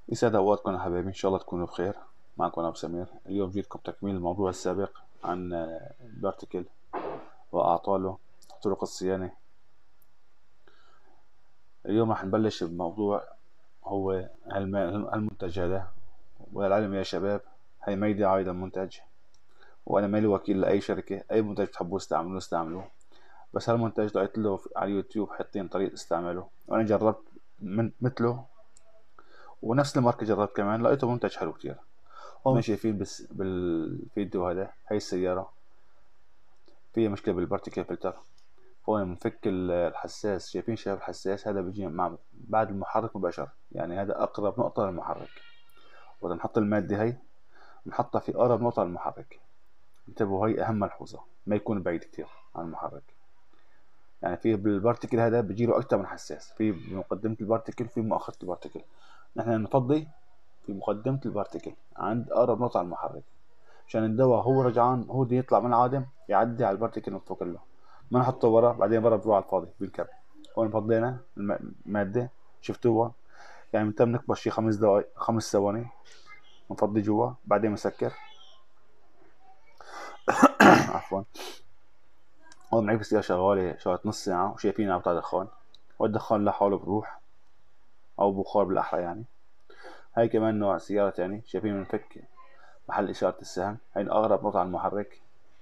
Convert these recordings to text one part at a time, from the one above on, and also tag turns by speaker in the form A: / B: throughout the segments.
A: يسعد أوقاتكم يا حبايبي، إن شاء الله تكونوا بخير. معكم أنا أبو سمير. اليوم جيتكم تكميل الموضوع السابق عن البارتيكل وأعطاله طرق الصيانة. اليوم راح نبلش بموضوع هو المنتج هذا. وللعلم يا شباب، هي ميدي عايدة المنتج، وأنا مالي وكيل لأي شركة. أي منتج تحبوا استعملوه، بس هالمنتج لقيت له على اليوتيوب حاطين طريقة استعماله، وأنا جربت من مثله ونفس الماركة جربت كمان، لقيته منتج حلو كتير. هون شايفين بس بالفيديو هذا هاي السيارة فيها مشكلة بالبارتيكل فلتر. هون بنفك الحساس. شايفين شباب الحساس هذا بيجي مع بعد المحرك مباشرة، يعني هذا أقرب نقطة للمحرك. وإذا نحط المادة هاي نحطها في أقرب نقطة للمحرك. انتبهوا، هاي أهم ملحوظة، ما يكون بعيد كتير عن المحرك. يعني في بالبارتيكل هذا بيجيله أكتر من حساس، في بمقدمة البارتيكل في مؤخرة البارتيكل. نحن نفضي في مقدمة البارتيكل عند أقرب نقطة على المحرك، عشان الدواء هو رجعان هو دي يطلع من العادم يعدي على البارتيكل من فوق له. ما نحطه ورا بعدين ورا بروح على الفاضي بينكب. هون فضينا المادة، شفتوها؟ يعني بنتم نكبش شي 5 دقايق 5 ثواني، بنفضي جوا بعدين بنسكر. عفوا. هون معي بالسيارة شغالة شغلة نص ساعة وشايفين عم بتاع دخان، والدخان لحاله بروح، أو بخار بالأحرى يعني. هاي كمان نوع سيارة تاني، شايفين بنفك محل إشارة السهم، هاي أقرب نقطة على المحرك.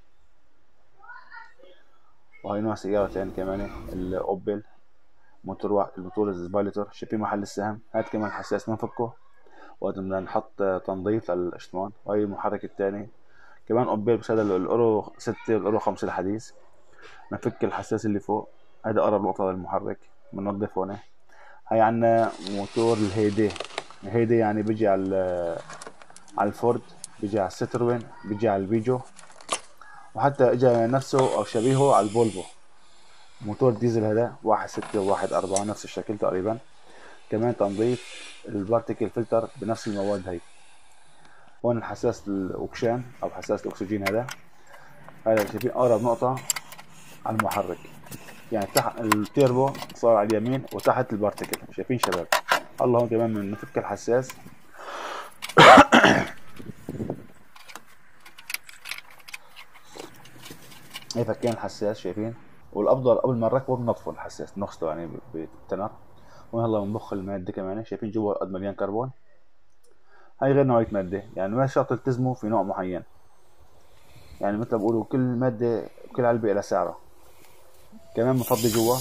A: وهي نوع سيارة تاني كمان، الأوبل الموتور الزبالتر، شايفين محل السهم، هاد كمان حساس بنفكه وقت بدنا نحط تنظيف للاشطمان. وهي المحرك التاني كمان أوبل، بس هذا الأورو 6 والأورو 5 الحديث. بنفك الحساس اللي فوق، هذا أقرب نقطة للمحرك، بننظف هون. هاي عنا موتور الهيدي يعني بيجي على الفورد، بيجي على الستروين، بيجي على البيجو، وحتى اجى نفسه او شبيهه على الفولفو. موتور ديزل هذا 1.6 و1.4 نفس الشكل تقريبا. كمان تنظيف البارتيكل فلتر بنفس المواد هي. هون الحساس الاوكشان او حساس الاكسجين هذا شايفين اقرب نقطة على المحرك، يعني تحت التيربو صار على اليمين وتحت البارتيكل. شايفين شباب؟ الله، هون كمان من نفك الحساس. هي فكين الحساس شايفين. والافضل قبل ما نركبه بنطفوا الحساس، نغسله يعني بالتنر. وهون هلا بنضخ المادة كمان، شايفين جوا قد مليان كربون. هاي غير نوعية مادة، يعني ما شرط تلتزموا في نوع معين. يعني مثل بقولوا كل مادة كل علبة لها سعرها. كمان بنفضي جوا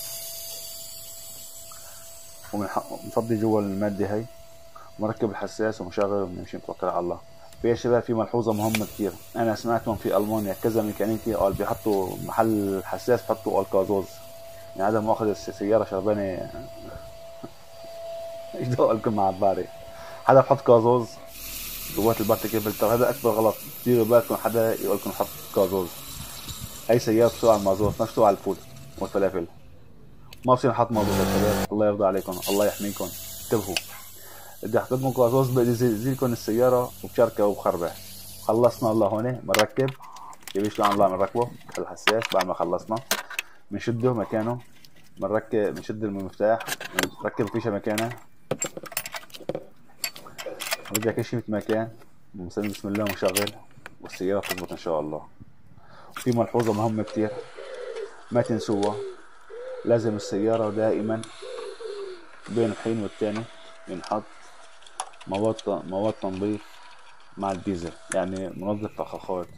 A: وبنفضي جوا المادة هاي، مركب الحساس ومشغل وبنمشي نتوكل على الله. في يا شباب في ملحوظة مهمة كتير، أنا سمعتهم في ألمانيا كذا ميكانيكي قال بيحطوا محل الحساس بحطوا الكازوز. يعني هذا مؤاخذ السيارة شربانة. ايش دخلكم مع الباري؟ حدا بحط كازوز جوات البارتيكل فلتر، هذا أكبر غلط. ديروا بالكم حدا يقول لكم حط كازوز. هي سيارة بتسوق على المازوت، ما بتسوق على الفول والفلافل. ما بصير نحط مازوت يا شباب، الله يرضى عليكم، الله يحميكم. انتبهوا، بدي احط لكم قاصوص بيزيلكم السيارة وبشركة وبخربة. خلصنا الله هون بنركب. كيف شلون الله بنركبه الحساس بعد ما خلصنا؟ بنشده مكانه، بنشد المفتاح، بنركب الفيشة مكانها، برجع كل شيء مثل ما كان، بنسمي بسم الله ونشغل، والسيارة بتزبط ان شاء الله. في ملحوظة مهمة كتير ما تنسوها، لازم السيارة دائما بين الحين والتاني ينحط مواد تنظيف مع الديزل، يعني منظف فخاخات.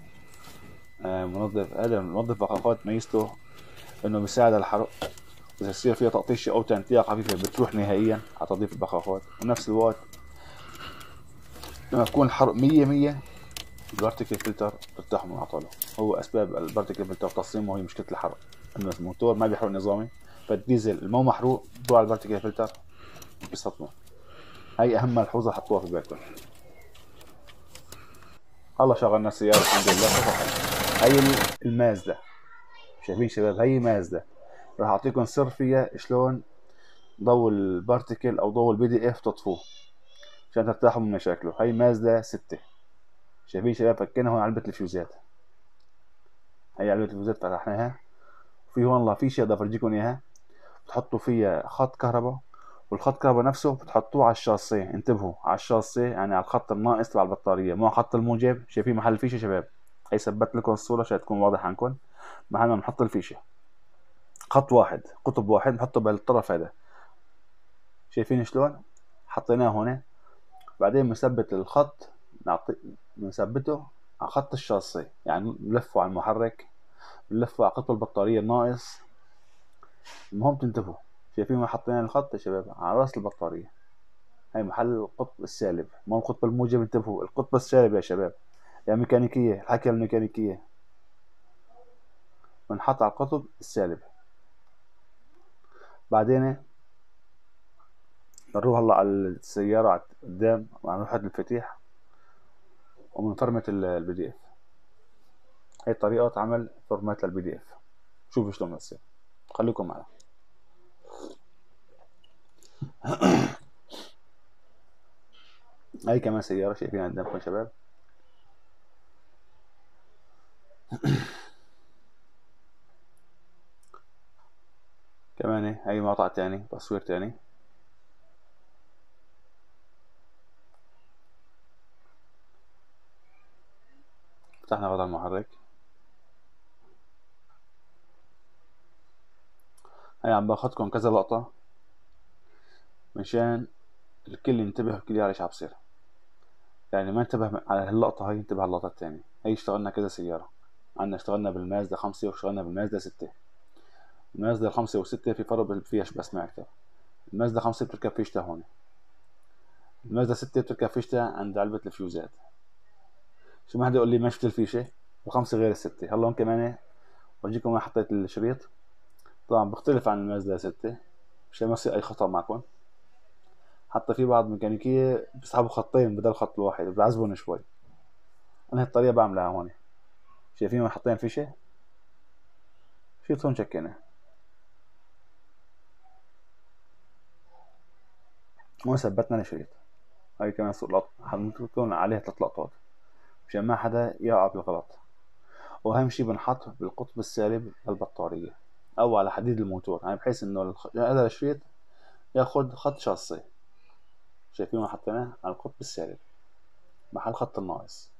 A: منظف فخاخات ميزته انه بيساعد على الحرق، اذا يصير فيها تقطيشه او تنتية خفيفه بتروح نهائيا على تنظيف البخاخات. ونفس الوقت لما تكون الحرق 100 البارتيكل فلتر بترتاح من عطله. هو اسباب البارتيكل فلتر تصميمه هي مشكله الحرق، انه الموتور ما بيحرق نظامي، فالديزل المو محروق بروح على البارتيكل فلتر بيسطمه. هاي اهم ملحوظه حطوها في بالكم. الله شغلنا السياره الحمد لله طفحت. هاي المازدا، شايفين شباب؟ هي مازدا. راح اعطيكم سر فيها شلون ضوء البارتيكل او ضوء البي دي اف تطفوه عشان ترتاحوا من مشاكله. هي مازدا 6. شايفين شباب؟ فكينا هون علبة الفيوزات، هي علبة الفيوزات فتحناها. وفي هون الله في شيء بدي افرجيكم اياها، بتحطوا فيها خط كهرباء والخط الكهرباء نفسه بتحطوه على الشاصيه. انتبهوا، على الشاصيه يعني على الخط الناقص تبع البطاريه، مو على خط الموجب. شايفين محل الفيشه شباب؟ هي ثبت لكم الصوره عشان تكون واضح عندكم. محل ما بنحط الفيشه خط واحد، قطب واحد بنحطه بالطرف هذا. شايفين شلون؟ حطيناه هنا. بعدين بنثبت الخط، بنثبته على خط الشاصيه، يعني بنلفه على المحرك، بنلفه على قطب البطاريه الناقص. المهم تنتبهوا. شايفين ما حطينا الخط يا شباب على راس البطاريه؟ هاي محل القطب السالب، مو القطب الموجب. انتبهوا، القطب السالب يا شباب، يا ميكانيكيه، الحكي الميكانيكيه بنحط على القطب السالب. بعدين بنروح هلا على السياره على قدام، بنروح على المفاتيح وبنفرمت البي دي اف. هي طريقه عمل فورمات للبي دي اف. شوفوا شلون بتصير، خليكم معنا. هاي كمان سياره شايفين قدامكم يا شباب. كمان هاي مقطع تاني، تصوير تاني. فتحنا غطاء المحرك. هاي عم باخدكم كذا لقطة مشان الكل ينتبه، والكل يعرف ايش عم بصير. يعني ما انتبه على هاللقطة هاي، انتبه على اللقطة الثانية. هي اشتغلنا كذا سيارة. عندنا اشتغلنا بالمازدا 5 واشتغلنا بالمازدا 6. المازدا 5 و6 في فرق بالفيش بس ما أكثر. المازدا 5 بتركب فيشتها هون، المازدا 6 بتركب فيشتها عند علبة الفيوزات. شو ما حدا يقول لي ما شفت الفيشة، وخمسة غير الستة. هلا هون كمان بورجيكم وين حطيت الشريط. طبعا بختلف عن المازدا 6 مشان ما يصير أي خطأ معكم. حتى في بعض ميكانيكية بيسحبوا خطين بدل خط الواحد، بيعذبون شوي. أنا هالطريقة بعملها هون. شايفين وين حطينا الفيشة؟ شريط هون شكينا، هون ثبتنا الشريط. هاي كمان حنكون عليها 3 لقطات مشان ما حدا يقع بالغلط. واهم شي بنحط بالقطب السالب للبطارية او على حديد الموتور، يعني بحيث انه هذا الشريط ياخد خط شاصي. شايفين ما حطيناه على القطب السالب محل خط الناقص.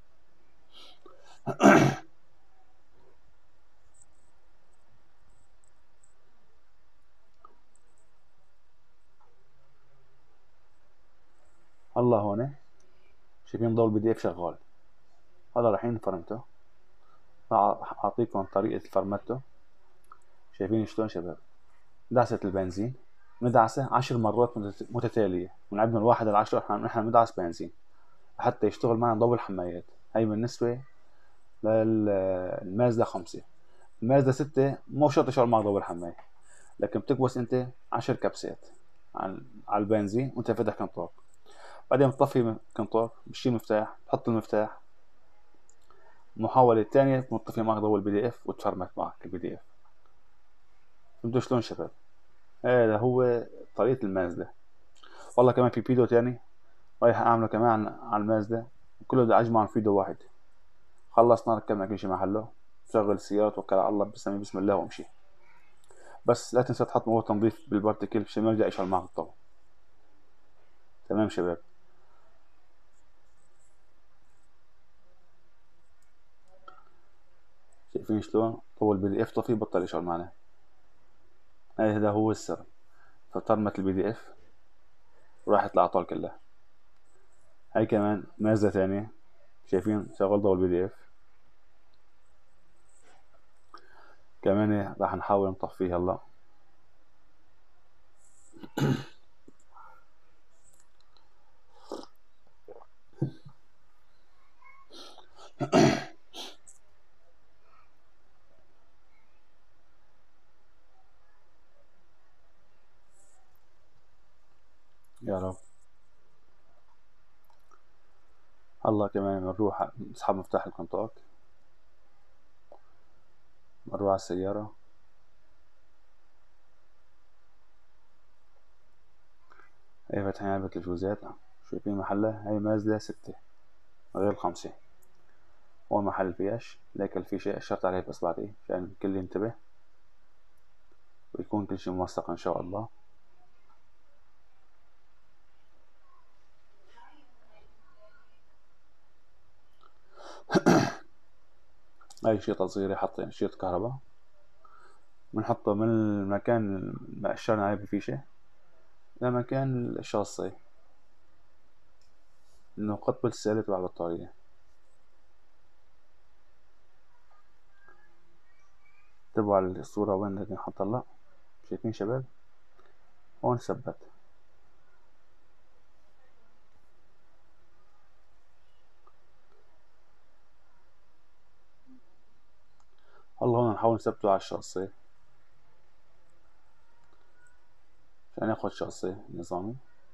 A: هلا هون شايفين ضوء البي دي اف شغال. هلا رايحين فرمته، راح اعطيكم طريقة فرمته. شايفين شلون شباب؟ دعسة البنزين ندعسه 10 مرات متتالية، من الواحد ل10 نحن ندعس بنزين حتى يشتغل معنا ضوء الحمايات. هاي بالنسبة للمازدا 5. المازدا 6 مو شرط يشتغل معك ضوء الحماية، لكن بتكبس انت 10 كبسات على البنزين وانت فاتح كنطاق. بعدين بتطفي كنطاق، بتشيل المفتاح، تحط المفتاح. المحاولة الثانية بتطفي معك ضوء البي دي اف وتفرمت معك البي دي اف. فهمتوا شلون شباب؟ هذا هو طريقة المازدا. والله كمان في فيديو تاني رايح اعمله كمان على المازدا، كله بدي اجمع في فيديو واحد. خلصنا ركبنا كل شي محله، شغل السيارة وتوكل على الله، بسم الله وامشي. بس لا تنسى تحط مواد تنظيف بالبارتيكل عشان ما يرجع يشعل معك الضوء. تمام شباب؟ شايفين شلون طول البي دي اف طفي بطل يشعل معنا. هذا هو السر. فطرمت البي دي اف وراحت الأعطال كلها. هاي كمان مازة ثانية، شايفين شغل ضوء البي دي اف. كمان راح نحاول نطفيه هلا. يا رب. هلا كمان بنروح نسحب مفتاح الكونتاك، بنروح على السيارة. هي فاتحين علبة الجوزات، شايفين محلها. هاي مازدا 6 غير ال5. هو محل الفيش، ليك الفيشة أشرت عليه بس بعدين عشان الكل ينتبه، ويكون كل شي موثق إن شاء الله. هاي شريطة صغيرة، حاطين شريط كهرباء بنحطه من المكان اللي أشرنا عليه بالفيشة لمكان الشاصي إنه قطب السالب تبع البطارية. انتبهوا على الصورة وين بدنا نحط هلا، شايفين شباب؟ هون ثبت. هلا هون نحاول نثبته على الشاصي عشان ناخد شاصي نظامي.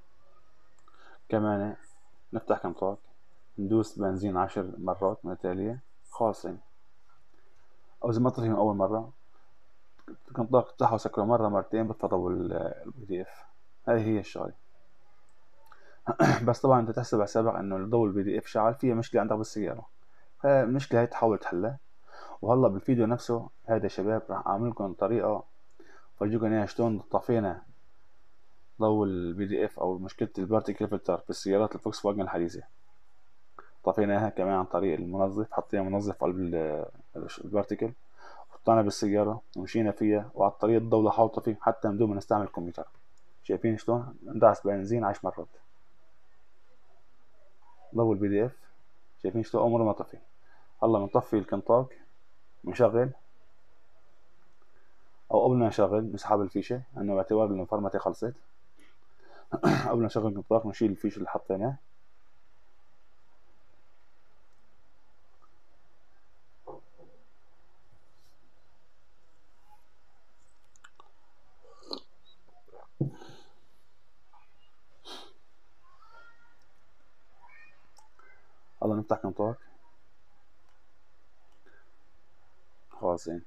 A: كمان نفتح كنطاق، ندوس بنزين 10 مرات متتالية خالصين، أو إذا ما طفي من أول مرة كنطاق افتحه وسكره مرة مرتين بتفضوا البي دي اف. هاي هي الشغلة. بس طبعا انت تحسب حسابك انه الضوء البي دي اف شغال فيها مشكلة عندك بالسيارة، فالمشكلة هي تحاول تحلها. وهلا بالفيديو نفسه هذا شباب راح اعمل لكم طريقة فرجيكم اياها شلون طفينا ضوء البي دي اف او مشكلة البارتيكل فلتر بالسيارات الفولكس فاجن الحديثة. طفيناها كمان عن طريق المنظف، حطينا منظف قلب البارتيكل حطينا بالسيارة ومشينا فيها، وعلى الطريق الضوء لحاول طفي حتى من دون ما نستعمل الكمبيوتر. شايفين شلون ندعس بنزين 10 مرات ضوء البي دي اف، شايفين شلون عمره ما طفي. هلا بنطفي الكنطاق بنشغل، او قبل ما نشغل نسحب الفيشه انه باعتبار انه الفرمتة خلصت. قبل ما نشغل الكنطاق نشيل الفيشه اللي حطيناه. هلا نفتح كنطاق خالصين.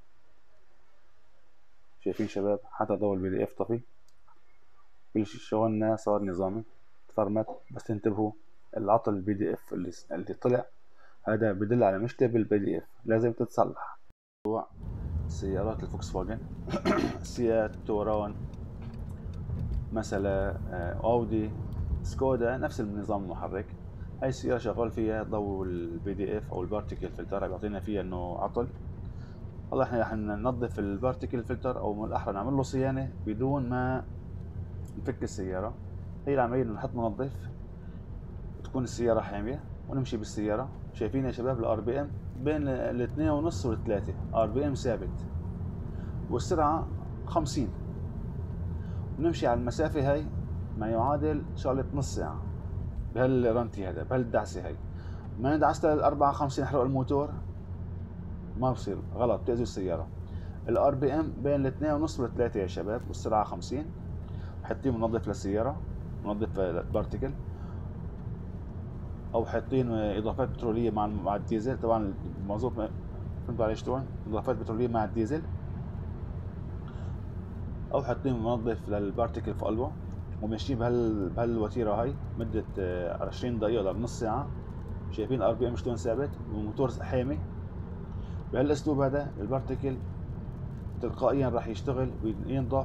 A: شايفين شباب حتى ضوء البي دي اف طفي، كل شغلنا صار نظامي تفرمت. بس انتبهوا العطل البي دي اف اللي طلع هذا بدل على مشكلة بالبي دي اف لازم تتصلح. موضوع سيارات الفوكس فاجن سيات، توران مثلا، اودي، سكودا، نفس النظام المحرك. هاي السيارة شغال فيها ضوء البي دي اف او البارتيكل فلتر بيعطينا فيها انه عطل. والله احنا رح ننظف البارتيكل فلتر او من الاحرى نعمل له صيانة بدون ما نفك السيارة. هي العملية انه نحط منظف وتكون السيارة حامية ونمشي بالسيارة. شايفين يا شباب الار بي ام بين الاثنين ونص والثلاثة، ار بي ام ثابت والسرعة 50. ونمشي على المسافة هاي ما يعادل شغلة نص ساعة بهالرنتي هذا بهالدعسة هاي. ما ندعس لل 54 نحرق الموتور ما بصير، غلط بتأذي السيارة. الار بي ام بين الاثنين ونص والثلاثة يا شباب والسرعة 50. حاطين منظف للسيارة، منظف بارتيكل، او حاطين اضافات بترولية مع الديزل. طبعا الموضوع فهمتوا علي شلون اضافات بترولية مع الديزل، او حاطين منظف للبارتيكل في قلبه. وماشيين بهالوتيره هاي مده 20 دقيقه لنص ساعه. شايفين الار بي ام شلون ثابت والموتور حامي. بهالاسلوب هذا البارتيكل تلقائيا راح يشتغل وينضف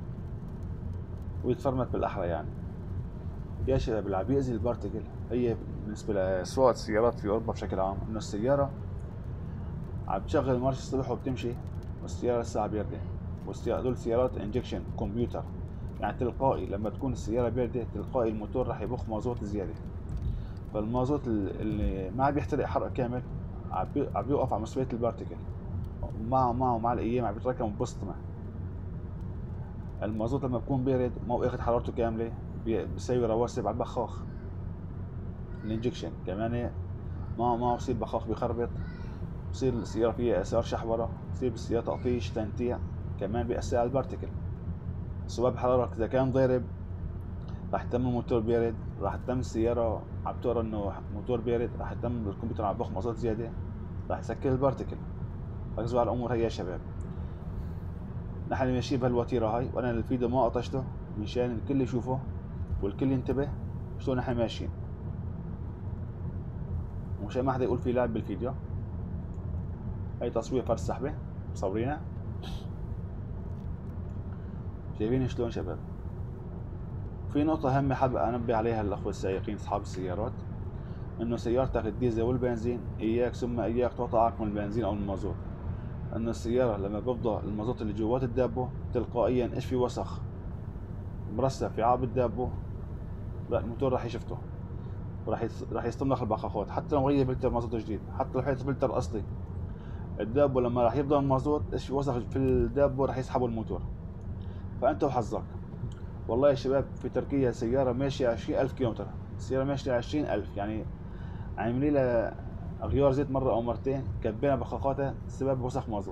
A: ويتفرمت بالاحرى. يعني يا شباب اللي عم بيأذي البارتيكل هي بالنسبه لسواقة السيارات في اوروبا بشكل عام انه السياره عم تشغل المارش الصبح وبتمشي والسياره الساعه باردة. هدول سيارات انجكشن كمبيوتر، يعني تلقائي لما تكون السيارة باردة تلقائي الموتور راح يبخ مازوت زيادة. فالمازوت اللي ما عم يحترق حرق كامل عم بيوقف على مسؤولية البارتيكل، مع الأيام عم بيتراكم ببسطمة. المازوت لما بكون بارد ما هو اخذ حرارته كاملة بيساوي رواسب على البخاخ. الانجكشن كمان ما بصير بخاخ بيخربط، بصير السيارة فيها آثار شحورة، بصير بالسيارة تقطيش تنتيع، كمان بيأثر على البارتيكل. سبب الحرارة إذا كان ضارب راح تتم الموتور بارد، راح تتم السيارة عم تقرا انه موتور بارد، راح تتم الكمبيوتر عم بخ مازوت زيادة، راح يسكر البارتيكل. ركزوا على الامور هي يا شباب. نحن ماشيين بهالوتيرة هاي وانا الفيديو ما قطشته مشان الكل يشوفه والكل ينتبه شلون نحن ماشيين، ومشان ما حدا يقول في لعب بالفيديو. هاي تصوير فرد سحبة مصورينها، شايفين شلون شباب. في نقطة هامة حابب انبه عليها الاخوة السائقين اصحاب السيارات، انه سيارتك الديزل والبنزين اياك ثم اياك تقطعك من البنزين او المازوت. انه السيارة لما بيفضى المازوت اللي جوات الدابة تلقائيا ايش في وسخ مرسب في عاب الدابة، الموتور راح يشفته راح يستنخ البخاخات حتى لو غير فلتر مازوت جديد، حتى لو حيط فلتر اصلي الدابة لما راح يفضى المازوت ايش في وسخ في الدابة راح يسحبوا الموتور. فانت وحظك. والله يا شباب في تركيا سيارة ماشية 20,000 كيلومتر، سيارة ماشية 20,000 يعني عاملين لها غيار زيت مرة أو مرتين كبينا بخاخاتها سبب وسخ مازوت.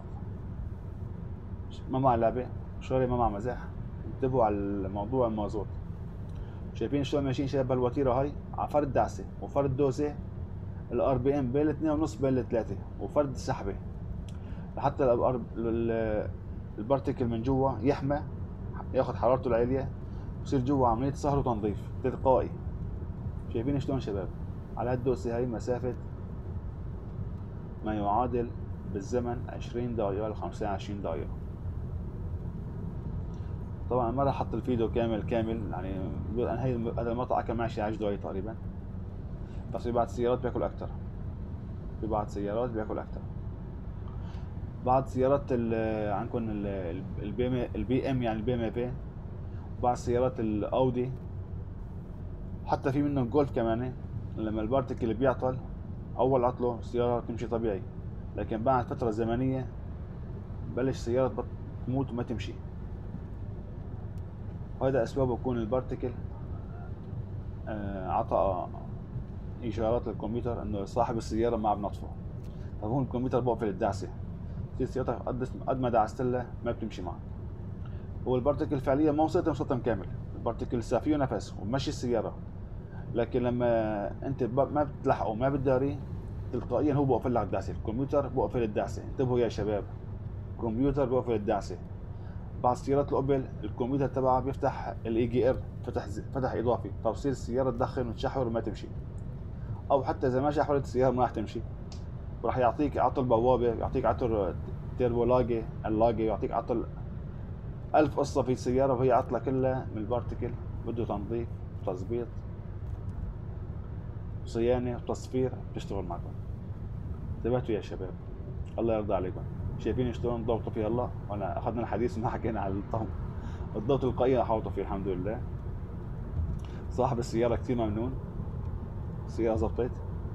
A: ما مع لعبة شغلة ما مع مزاح. انتبهوا على الموضوع المازوت. شايفين شلون ماشيين شباب بالوتيرة هاي على فرد دعسة وفرد دوسة، الار بي ام بين الاثنين ونص بين الثلاثة وفرد سحبة لحتى البارتيكل من جوا يحمى ياخد حرارته العالية ويصير جوا عملية صهر وتنظيف تلقائي. شايفين شلون شباب على هالدوسة هاي مسافة ما يعادل بالزمن 20 دقيقة ل 25 دقيقة. طبعا ما راح احط الفيديو كامل يعني هذا المقطع كان ماشي 10 دقايق تقريبا، بس في بعض السيارات بياكل اكتر، بعض سيارات عندكم البي ام يعني البي ام في، بعض سيارات الاودي، حتى في منهم جولف كمان لما البارتيكل بيعطل اول عطله السيارة تمشي طبيعي، لكن بعد فترة زمنية بلش السيارة تموت وما تمشي. وهذا اسبابه يكون البارتيكل عطى اشارات للكمبيوتر انه صاحب السيارة ما عم بنطفه، فهون الكمبيوتر بوقفل الدعسة، تصير سيارتك قد ما دعست لها ما بتمشي معك. هو البارتيكل فعليا ما وصلت كامل، البارتيكل لسه فيه نفس ومشي السيارة، لكن لما انت ما بتلحقه ما بتداري تلقائيا هو بوقف لك الدعسة، الكمبيوتر بوقفل الدعسة. انتبهوا يا شباب، الكمبيوتر بوقفل الدعسة. بعض السيارات الأوبل الكمبيوتر تبعها بيفتح الاي جي ار فتح اضافي، فبصير السيارة تدخن وتشحر وما تمشي، او حتى اذا ما شحرت السيارة ما راح تمشي، وراح يعطيك عطل بوابة، يعطيك عطل تيربو اللاجي، يعطيك عطل 1000 قصة في السيارة وهي عطلة كلها من البارتيكل. بده تنظيف وتظبيط وصيانة وتصفير بتشتغل معكم. انتبهتوا يا شباب، الله يرضى عليكم. شايفين شلون ضغطوا فيه هلا، وانا اخذنا الحديث ما حكينا على الضغط التلقائي حاوطوا فيه الحمد لله. صاحب السيارة كثير ممنون، السيارة زبطت،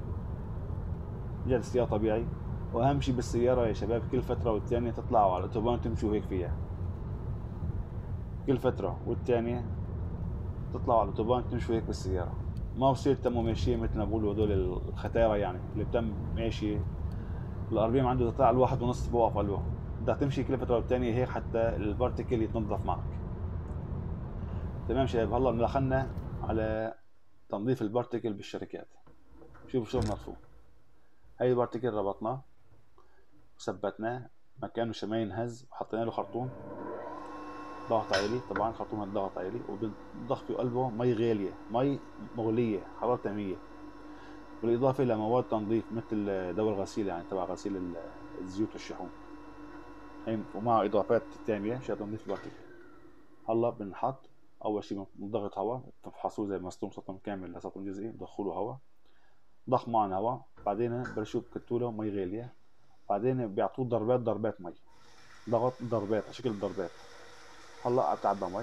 A: رجعت السيارة طبيعي. واهم شيء بالسيارة يا شباب كل فترة والتانية تطلعوا على الاوتوبان تمشوا هيك فيها، كل فترة والتانية تطلعوا على الاوتوبان تمشوا هيك بالسيارة، ما بصير تموا ماشيين مثل ما بقولوا هدول الختايرة يعني اللي بتم ماشي الار عنده تطلع الواحد ونص بوقف قلبه، بدك تمشي كل فترة والتانية هيك حتى البارتيكل يتنظف معك. تمام شباب، هلا دخلنا على تنظيف البارتيكل بالشركات. شوفوا شلون بنظفوه. هاي البارتيكل ربطناه وثبتناه مكانه مشان ما ينهز، وحطينا له خرطوم ضغط عالي، طبعا خرطوم الضغط عالي، وبنضخ في قلبه مي غالية، مي مغلية حرارتها 100، بالإضافة إلى مواد تنظيف مثل دور غسيل يعني تبع غسيل الزيوت والشحوم، ومع إضافات تانية مشان تنظيف البارتيكل. هلا بنحط أول شي بنضغط هواء، بتفحصوه زي مسطوم سطم كامل لسطم جزئي، بتدخلوا هواء، ضخ معنا هواء، بعدين بلشوا بكتوله مي غالية، بعدين بيعطوه ضربات مي، ضغط ضربات على شكل ضربات. هلا عم تعبى مي،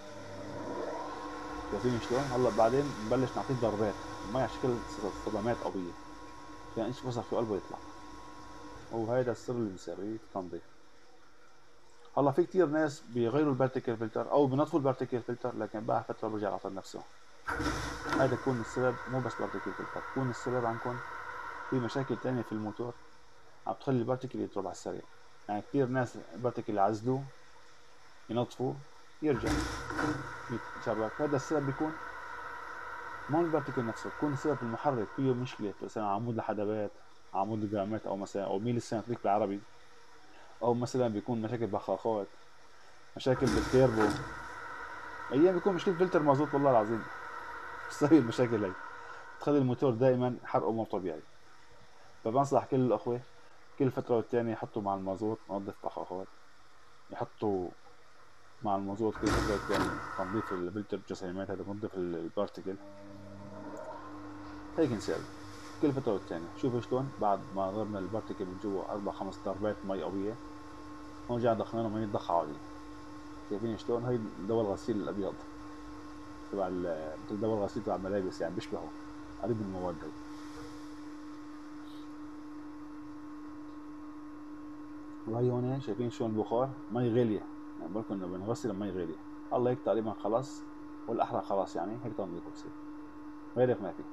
A: شايفين شلون؟ هلا بعدين نبلش نعطيه ضربات مي على شكل صدمات قوية عشان ايش وسخ في قلبه يطلع، وهذا السر اللي بنسويه في التنظيف. هلا في كتير ناس بيغيروا البارتيكل فلتر او بنظفوا البارتيكل فلتر، لكن بعد فترة برجع العطل نفسه. هذا يكون السبب مو بس بارتيكل فلتر، يكون السبب عندكم في مشاكل تانية في الموتور عم تخلي البارتيكل يضرب على السريع. يعني كتير ناس البارتيكل يعزلوه ينظفوه يرجع يتشبك، هذا السبب بيكون مو البارتيكل نفسه، بيكون السبب المحرك فيه مشكلة، مثلا عمود الحدبات، عمود الجرامات، او مثلا او ميل السنتريك بالعربي، او مثلا بيكون مشاكل بخاخات، مشاكل بالتيربو، ايام بيكون مشكلة فلتر مازوت والله العظيم. بتسوي المشاكل هي بتخلي الموتور دائما حرقه مو طبيعي. فبنصح كل الاخوة كل فترة والتانية يحطوا مع المازوت منظف بخاخات، يحطوا مع المازوت كل فترة والتانية تنظيف الفلتر الجسيمات، هذا بنظف البارتيكل، هيك نساوي. كل فترة والتانية. شوفوا شلون بعد ما ضربنا البارتيكل من جوا 4-5 ضربات مي قوية، ونرجع دخلنا مي ضخ عادي. شايفين شلون؟ هاي دواء الغسيل الأبيض تبع مثل دواء الغسيل تبع الملابس، يعني بيشبهوا، قريب من المواد هاي. وهي هون شايفين شلون البخار؟ مي غالية، يعني بقولكم إنه بنغسل مي غالية. الله هيك تقريبا خلص، والأحرى خلاص، يعني هيك تنظيفه بصير، غير ما في.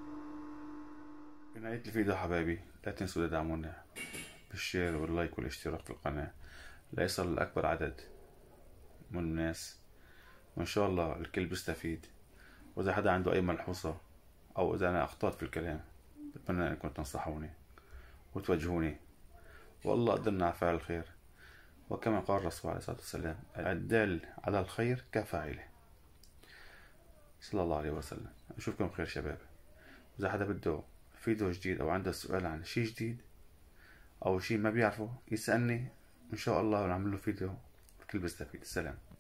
A: في نهاية الفيديو حبايبي، لا تنسوا تدعمونا بالشير واللايك والاشتراك في القناة ليصل لأكبر عدد من الناس، وإن شاء الله الكل بيستفيد. وإذا حدا عنده أي ملحوظة أو إذا أنا أخطأت في الكلام، بتمنى أنكم تنصحوني وتوجهوني، والله قدرنا على فعل الخير. وكما قال الرسول عليه الصلاة والسلام: الدال على الخير كفاعله، صلى الله عليه وسلم. أشوفكم بخير شباب. إذا حدا بده فيديو جديد أو عنده سؤال عن شي جديد أو شي ما بيعرفه، يسألني إن شاء الله ونعمل له فيديو الكل بيستفيد. السلام.